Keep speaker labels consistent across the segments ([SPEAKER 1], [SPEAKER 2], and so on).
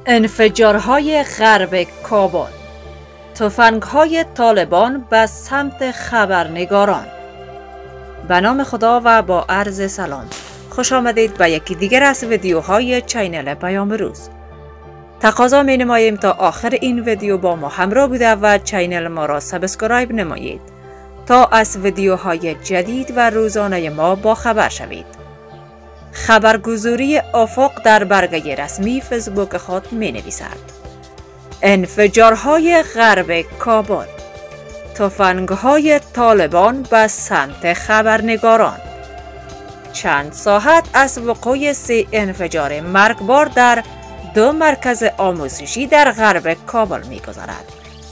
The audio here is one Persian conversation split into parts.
[SPEAKER 1] انفجارهای غرب کابل، تفنگ‌های طالبان به سمت خبرنگاران. به نام خدا و با عرض سلام، خوش آمدید به یکی دیگر از ویدیوهای چینل پیام روز. تقاضا می نماییم تا آخر این ویدیو با ما همراه بوده و چینل ما را سابسکرایب نمایید تا از ویدیوهای جدید و روزانه ما با خبر شوید. خبرگزاری افق در برگه رسمی فیسبوک خود می نویسد: انفجارهای غرب کابل، تفنگ‌های طالبان به سمت خبرنگاران. چند ساعت از وقوع 3 انفجار مرگبار در 2 مرکز آموزشی در غرب کابل می‌گذرد.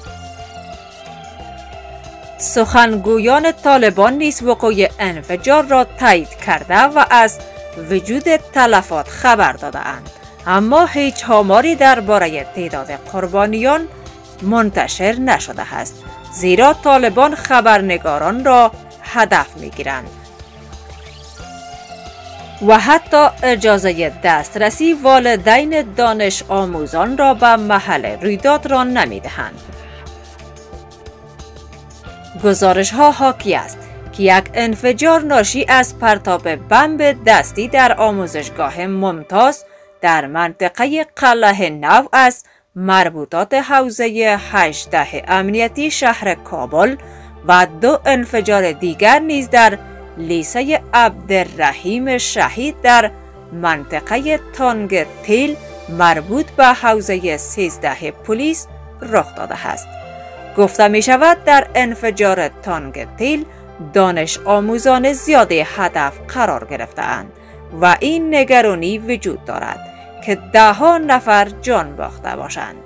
[SPEAKER 1] سخنگویان طالبان نیز وقوع انفجار را تایید کرده و از وجود تلفات خبر داده‌اند، اما هیچ آماری درباره تعداد قربانیان منتشر نشده است، زیرا طالبان خبرنگاران را هدف می‌گیرند و حتی اجازه دسترسی والدین دانش آموزان را به محل رویداد را نمی‌دهند. گزارش‌ها حاکی است که یک انفجار ناشی از پرتاب بمب دستی در آموزشگاه ممتاز در منطقه قلعه نو از مربوطات حوزه 18 امنیتی شهر کابل و 2 انفجار دیگر نیز در لیسه عبدالرحیم شهید در منطقه تانگ تیل مربوط به حوزه 13 پلیس رخ داده است. گفته می شود در انفجار تانگ تیل دانش آموزان زیاده هدف قرار گرفته‌اند و این نگرانی وجود دارد که 10 نفر جان باخته باشند.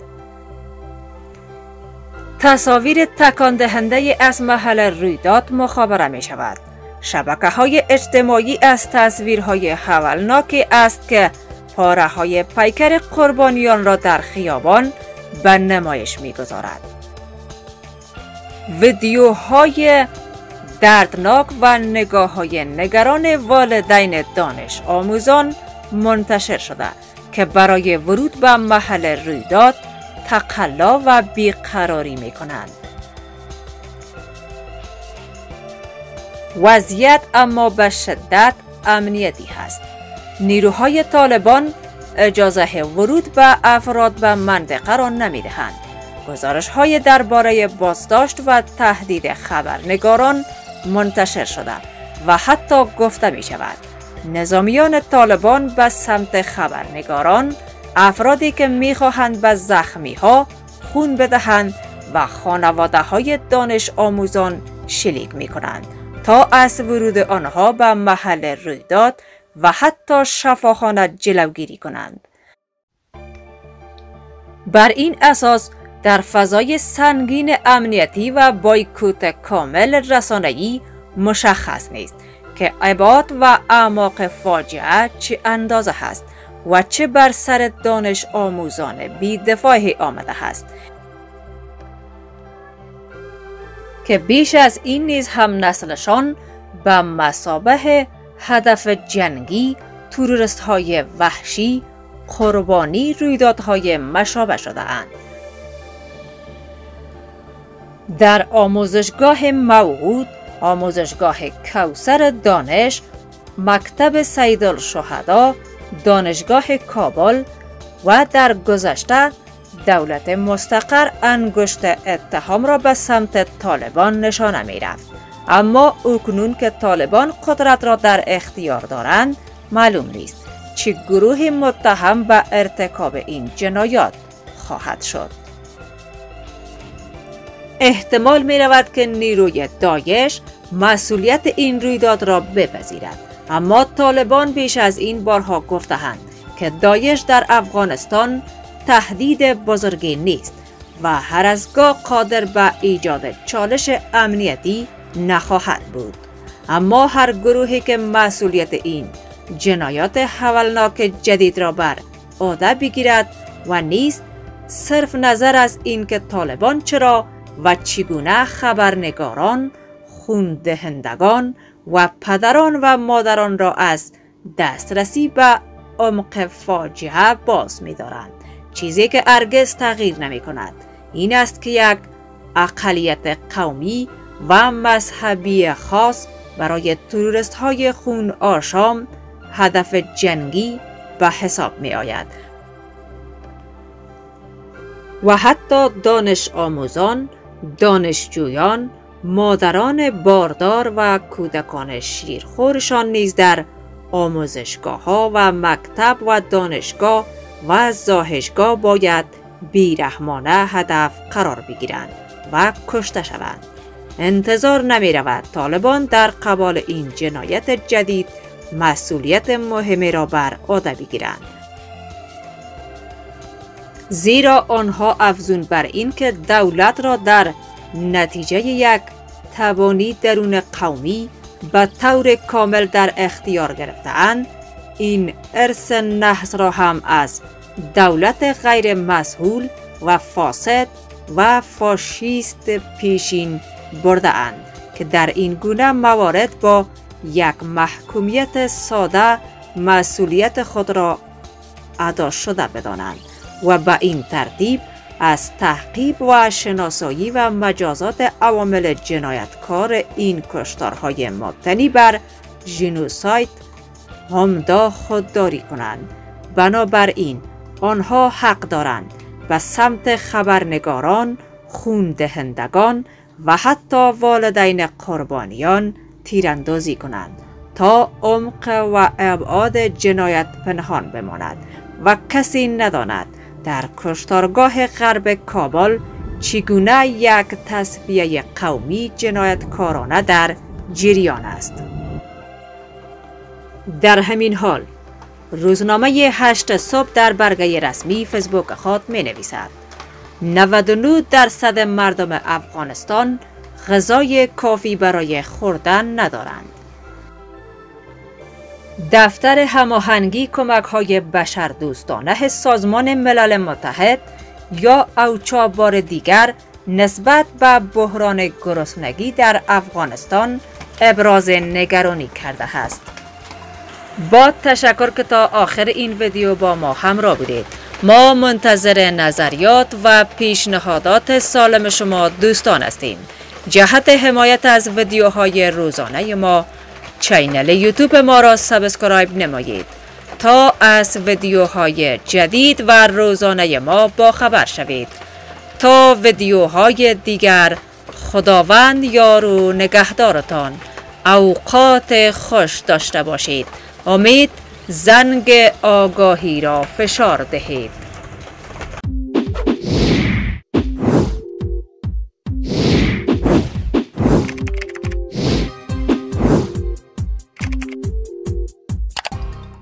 [SPEAKER 1] تصاویر تکان دهنده از محل رویداد مخابره می شود. شبکه‌های اجتماعی از تصویرهای هولناکی است که پاره‌های پیکر قربانیان را در خیابان به نمایش می‌گذارد. ویدیوهای دردناک و نگاه‌های نگران والدین دانش آموزان منتشر شده که برای ورود به محل رویداد تقلا و بیقراری می‌کنند. وضعیت اما به شدت امنیتی هست. نیروهای طالبان اجازه ورود به افراد به منطقه را نمی‌دهند. گزارش‌های درباره بازداشت و تهدید خبرنگاران منتشر شده و حتی گفته می شود نظامیان طالبان به سمت خبرنگاران، افرادی که می خواهند به زخمی ها خون بدهند و خانواده های دانش آموزان شلیک می کنند تا از ورود آنها به محل رویداد و حتی شفاخانه جلوگیری کنند. بر این اساس در فضای سنگین امنیتی و بایکوت کامل رسانه‌ای مشخص نیست که ابعاد و اعماق فاجعه چه اندازه است و چه بر سر دانش آموزان بی‌دفاعی آمده است که بیش از این نیز هم نسلشان به مثابه هدف جنگی، تروریست‌های وحشی، قربانی رویدادهای مشابه شده‌اند. در آموزشگاه موعود، آموزشگاه کوثر دانش، مکتب سیدالشهدا، دانشگاه کابل و در گذشته دولت مستقر انگشت اتهام را به سمت طالبان نشانه می رفت، اما اکنون که طالبان قدرت را در اختیار دارند معلوم نیست چه گروهی متهم به ارتکاب این جنایات خواهد شد. احتمال می رود که نیروی داعش مسئولیت این رویداد را بپذیرد، اما طالبان بیش از این بارها گفته‌اند که داعش در افغانستان تهدید بزرگی نیست و هر از گاه قادر به ایجاد چالش امنیتی نخواهد بود، اما هر گروهی که مسئولیت این جنایات هولناک جدید را بر عهده بگیرد و نیز صرف نظر از این که طالبان چرا و چگونه خبرنگاران، خوندهندگان و پدران و مادران را از دسترسی به عمق فاجعه باز می دارند، چیزی که هرگز تغییر نمی کند این است که یک اقلیت قومی و مذهبی خاص برای تروریست های خون آشام هدف جنگی به حساب می آید و حتی دانش آموزان، دانشجویان، مادران باردار و کودکان شیرخورشان نیز در آموزشگاه ها و مکتب و دانشگاه و زاهشگاه باید بیرحمانه هدف قرار بگیرند و کشته شوند. انتظار نمی رود طالبان در قبال این جنایت جدید مسئولیت مهمی را بر عهده بگیرند، زیرا آنها افزون بر این که دولت را در نتیجه یک تبانی درون قومی به طور کامل در اختیار گرفته‌اند، این ارث نحس را هم از دولت غیر مسئول و فاسد و فاشیست پیشین برده اند که در این گونه موارد با یک محکومیت ساده مسئولیت خود را ادا شده بدانند و به این ترتیب از تحقیق و شناسایی و مجازات عوامل جنایتکار این کشتارهای مبتنی بر ژنوساید عمدا خودداری کنند. بنابراین آنها حق دارند به سمت خبرنگاران، خون دهندگان و حتی والدین قربانیان تیراندازی کنند تا عمق و ابعاد جنایت پنهان بماند و کسی نداند در کشتارگاه غرب کابل چگونه یک تصفیه قومی جنایتکارانه در جریان است. در همین حال روزنامه 8 صبح در برگه رسمی فیسبوک خود می نویسد 99% مردم افغانستان غذای کافی برای خوردن ندارند. دفتر هماهنگی کمک‌های بشردوستانه سازمان ملل متحد یا اوچا بار دیگر نسبت به بحران گرسنگی در افغانستان ابراز نگرانی کرده است. با تشکر که تا آخر این ویدیو با ما همراه بودید. ما منتظر نظریات و پیشنهادات سالم شما دوستان هستیم. جهت حمایت از ویدیوهای روزانه ما چینل یوتیوب ما را سابسکرایب نمایید تا از ویدیوهای جدید و روزانه ما با خبر شوید. تا ویدیوهای دیگر خداوند یار و نگهدارتان. اوقات خوش داشته باشید. امید زنگ آگاهی را فشار دهید.